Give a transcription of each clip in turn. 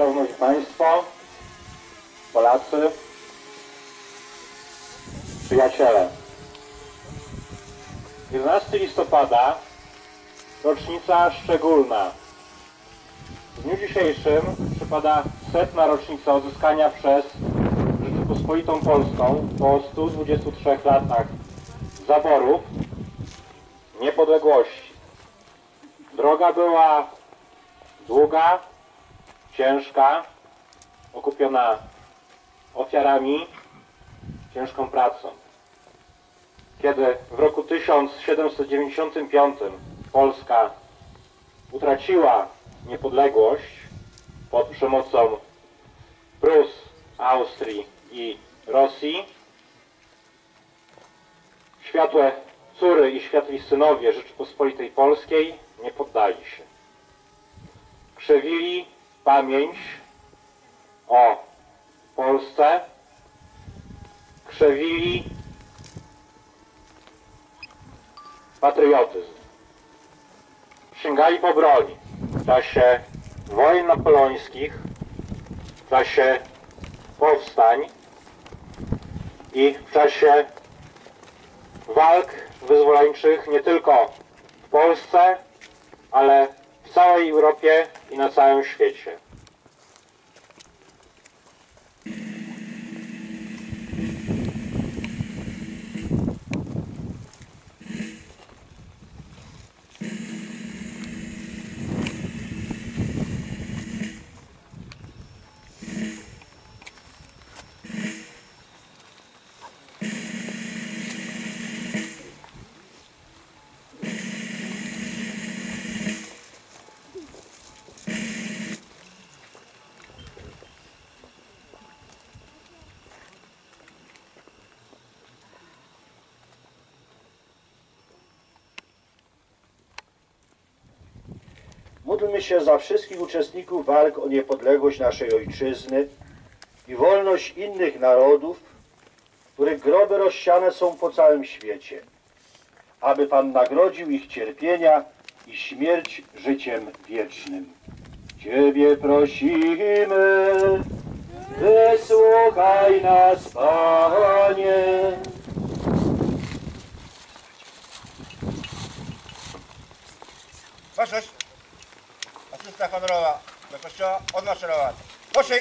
Szanowni Państwo, Polacy, przyjaciele. 11 listopada, rocznica szczególna. W dniu dzisiejszym przypada 100. rocznica odzyskania przez Rzeczypospolitą Polską po 123 latach zaborów niepodległości. Droga była długa, ciężka, okupiona ofiarami, ciężką pracą. Kiedy w roku 1795 Polska utraciła niepodległość pod przemocą Prus, Austrii i Rosji, światłe córy i światli synowie Rzeczypospolitej Polskiej nie poddali się. Krzewili pamięć o Polsce, krzewili patriotyzm. Sięgali po broń w czasie wojen napoleońskich, w czasie powstań i w czasie walk wyzwoleńczych nie tylko w Polsce, ale w całej Europie i na całym świecie. Módlmy się za wszystkich uczestników walk o niepodległość naszej ojczyzny i wolność innych narodów, których groby rozsiane są po całym świecie, aby Pan nagrodził ich cierpienia i śmierć życiem wiecznym. Ciebie prosimy, wysłuchaj nas, Panie. Baczność! Asysta honorowa do kościoła odmaszerować. Poszej!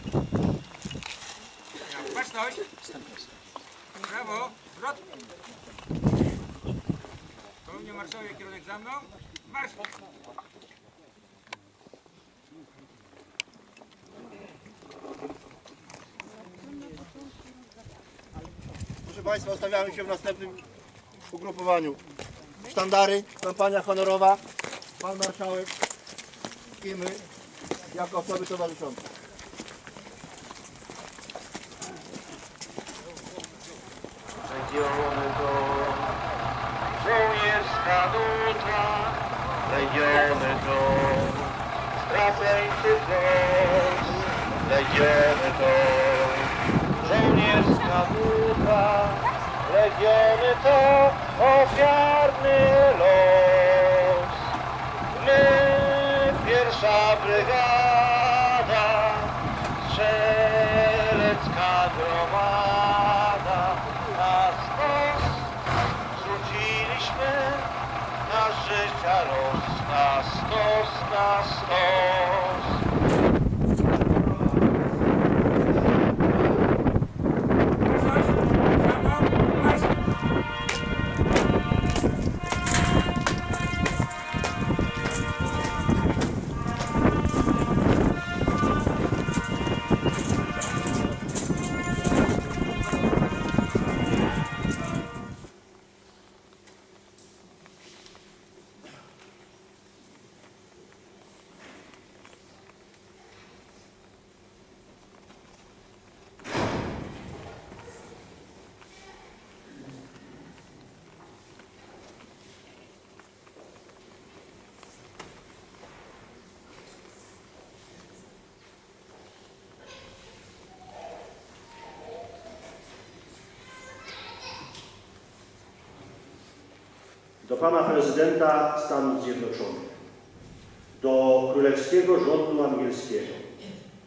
Baczność! Brawo! Zwrot! Kolumnie marszowie, kierunek za mną. Marsz! Proszę Państwa, ustawiamy się w następnym ugrupowaniu. Sztandary, kampania honorowa, Pan Marszałek i my jako osoby towarzyszące. Legiony to żołnierska nuta, legiony to straceńczy wzrost, legiony to żołnierska nuta, legiony to ofiarny los. My, pierwsza brygada, strzelecka gromada, na stos rzuciliśmy nasz życia los, na stos, na stos. Do Pana Prezydenta Stanów Zjednoczonych, do Królewskiego Rządu Angielskiego,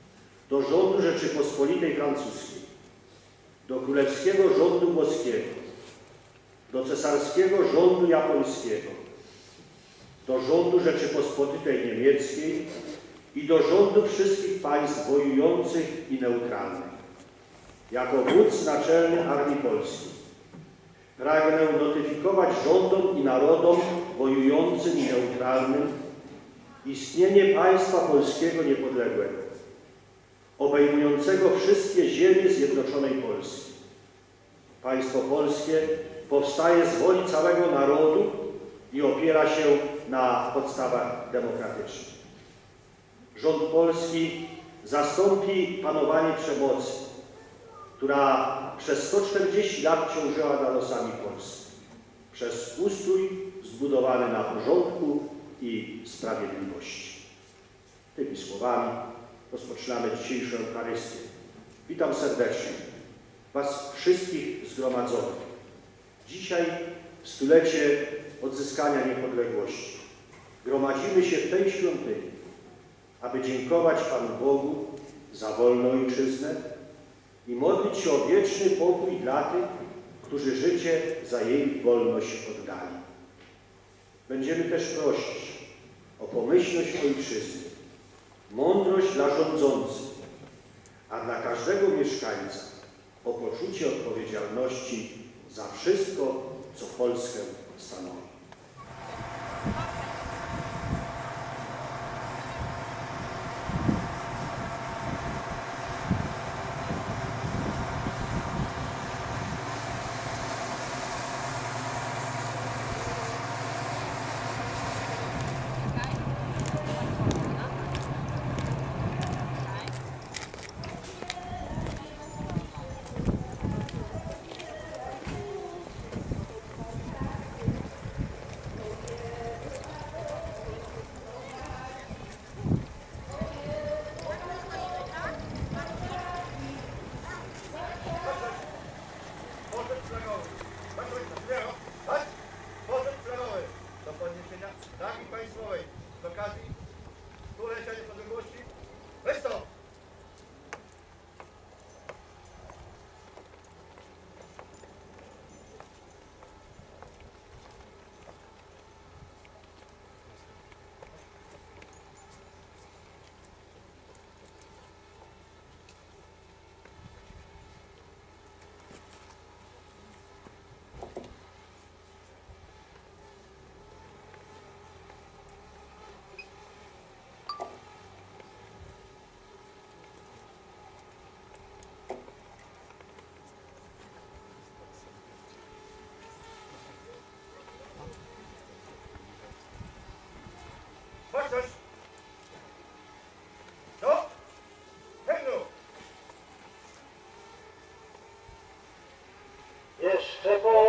do rządu Rzeczypospolitej Francuskiej, do królewskiego rządu włoskiego, do cesarskiego rządu japońskiego, do rządu Rzeczypospolitej Niemieckiej i do rządu wszystkich państw wojujących i neutralnych. Jako wódz naczelny Armii Polskiej pragnę notyfikować rządom i narodom wojującym i neutralnym istnienie państwa polskiego niepodległego, obejmującego wszystkie ziemie zjednoczonej Polski. Państwo polskie powstaje z woli całego narodu i opiera się na podstawach demokratycznych. Rząd polski zastąpi panowanie przemocy, która przez 140 lat ciążyła nad losami Polski, przez ustrój zbudowany na porządku i sprawiedliwości. Tymi słowami rozpoczynamy dzisiejszą Eucharystię. Witam serdecznie Was wszystkich zgromadzonych. Dzisiaj w stulecie odzyskania niepodległości gromadzimy się w tej świątyni, aby dziękować Panu Bogu za wolną ojczyznę i modlić się o wieczny pokój dla tych, którzy życie za jej wolność oddali. Będziemy też prosić o pomyślność ojczyzny, mądrość dla rządzących, a dla każdego mieszkańca o poczucie odpowiedzialności za wszystko, co Polskę stanowi. Flagi państwowej z okazji stulecia niepodległości. Weź to! Baczność! To? Jeszcze po